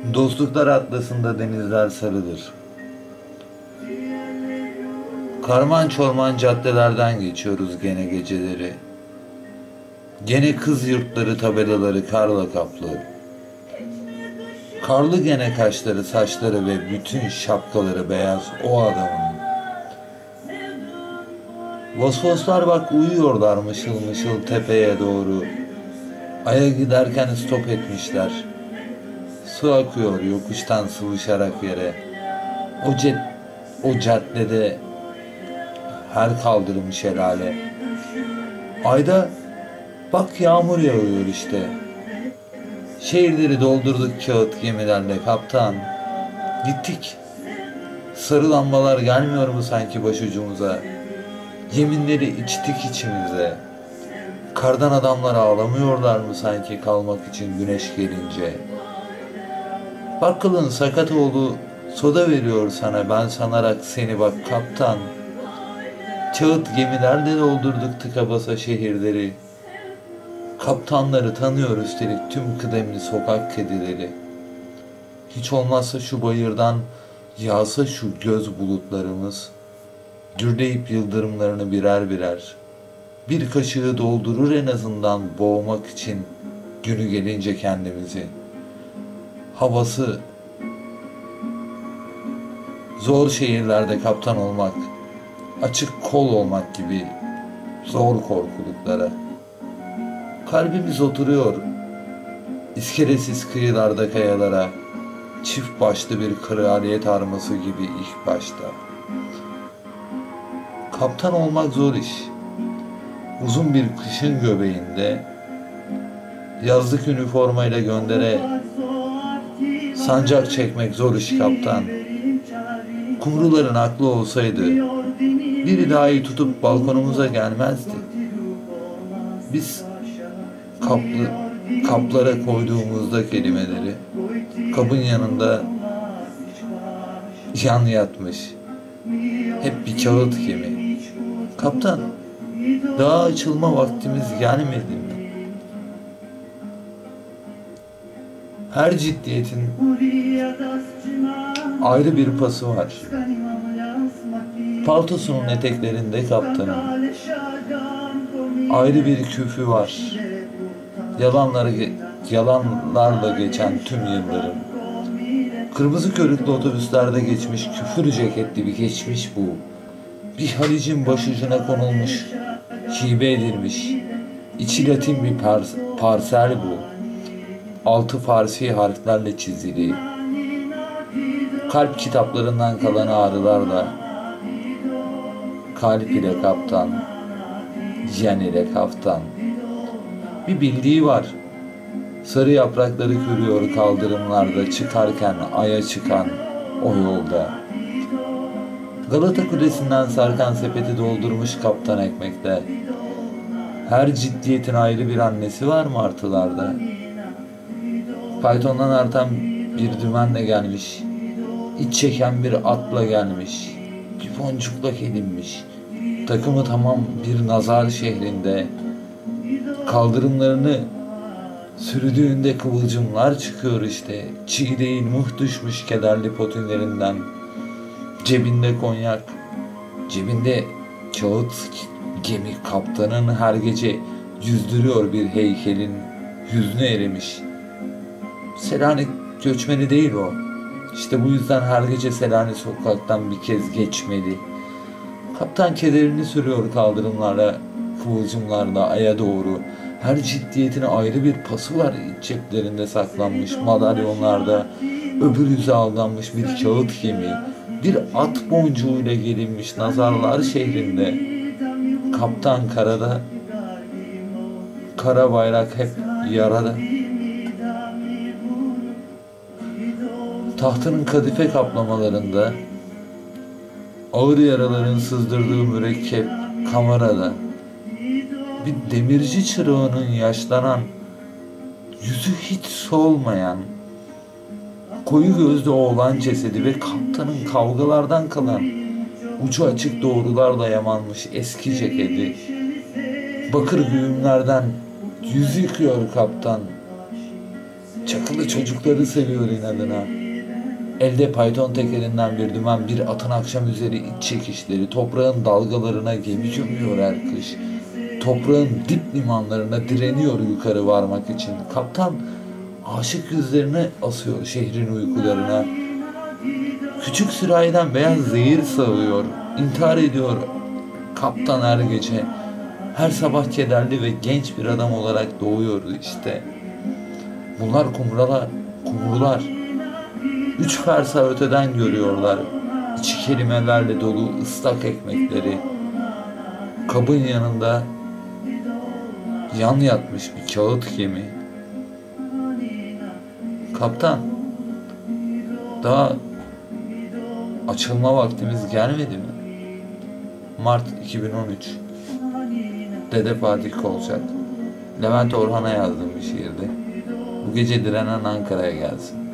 Dostluklar atlasında denizler sarıdır. Karman çorman caddelerden geçiyoruz gene geceleri. Gene kız yurtları tabelaları karla kaplı. Karlı gene kaşları, saçları ve bütün şapkaları beyaz o adamın. Vosvoslar bak uyuyorlar mışıl mışıl tepeye doğru. Aya giderken stop etmişler. Su akıyor yokuştan sıvışarak yere. O caddede her kaldırım şelale. Ayda bak yağmur yağıyor işte. Şehirleri doldurduk kağıt gemilerle kaptan. Gittik. Sarı lambalar gelmiyor mu sanki başucumuza? Yeminleri içtik içimize. Kardan adamlar ağlamıyorlar mı sanki kalmak için güneş gelince? Bakkalın Sakatoğlu soda veriyor sana ben sanarak seni bak kaptan. Kağıt gemilerle doldurduk tıka basa şehirleri. Kaptanları tanıyor üstelik tüm kıdemli sokak kedileri. Hiç olmazsa şu bayırdan yağsa şu göz bulutlarımız, gürleyip yıldırımlarını birer birer. Bir kaşığı doldurur en azından boğmak için günü gelince kendimizi. Havası zor şehirlerde kaptan olmak, açık kol olmak gibi zor korkuluklara. Kalbimiz oturuyor iskelesiz kıyılarda kayalara, çift başlı bir kraliyet arması gibi ilk başta. Kaptan olmak zor iş. Uzun bir kışın göbeğinde, yazlık üniformayla göndere sancak çekmek zor iş kaptan. Kumruların aklı olsaydı, biri dahi tutup balkonumuza gelmezdi. Biz kaplara koyduğumuzda kelimeleri, kabın yanında yan yatmış, hep bir kağıt gemi. Kaptan, daha açılma vaktimiz gelmedi mi? Her ciddiyetin ayrı bir pası var. Paltosunun eteklerinde kaptanın ayrı bir küfü var. Yalanlarla geçen tüm yıllarım. Kırmızı körüklü otobüslerde geçmiş küfür ceketli bir geçmiş bu. Bir Halic'in başucuna konulmuş, hibe edilmiş, içi Latin bir parsel bu. Altı Farsi harflerle çizili. Kalp kitaplarından kalan ağrılarla, kalp ile kaptan, yen ile kaftan. Bir bildiği var. Sarı yaprakları kürüyor kaldırımlarda çıkarken aya çıkan o yolda. Galata Kulesi'nden sarkan sepeti doldurmuş kaptan ekmekle. Her ciddiyetin ayrı bir annesi var martılarda. Faytondan artan bir dümenle gelmiş. İç çeken bir atla gelmiş. Bir boncukla gelinmiş. Takımı tamam bir nazar şehrinde. Kaldırımlarını sürüdüğünde kıvılcımlar çıkıyor işte. Çiğ değil muh düşmüş kederli potinlerinden. Cebinde konyak, cebinde kağıt gemi kaptanın her gece yüzdürüyor bir heykelin yüzüne erimiş. Selanik göçmeni değil o. İşte bu yüzden her gece Selanik sokaktan bir kez geçmeli. Kaptan kederini sürüyor kaldırımlarla, kıvılcımlarla aya doğru. Her ciddiyetin ayrı bir pası var iç ceplerinde saklanmış madalyonlarda. Öbür yüze aldanmış bir kağıt gemi. Bir at boncuğuyla gelinmiş nazarlar şehrinde. Kaptan karada, kara bayrak hep yarada. Tahtının kadife kaplamalarında, ağır yaraların sızdırdığı mürekkep kamerada. Bir demirci çırağının yaşlanan, yüzü hiç solmayan, koyu gözlü oğlan cesedi ve kaptanın kavgalardan kalan, ucu açık doğrularla yamanmış eski ceketi. Bakır güğümlerden yüz yıkıyor kaptan. Çakılı çocukları seviyor inadına. Elde payton tekerinden bir dümen, bir atın akşam üzeri iç çekişleri, toprağın dalgalarına gemi gömüyor her kış. Toprağın dip limanlarına direniyor yukarı varmak için. Kaptan aşık yüzlerine asıyor şehrin uykularına. Küçük sürahiden beyaz zehir sağıyor, intihar ediyor kaptan her gece. Her sabah kederli ve genç bir adam olarak doğuyordu işte. Bunlar kumrular. 3 fersa öteden görüyorlar. İçi kelimelerle dolu ıslak ekmekleri. Kabın yanında yan yatmış bir kağıt gemi. Kaptan, daha açılma vaktimiz gelmedi mi? Mart 2013. Dede Fatih Kolçak. Levent Orhan'a yazdığım bir şiirdi. Bu gece direnen Ankara'ya gelsin.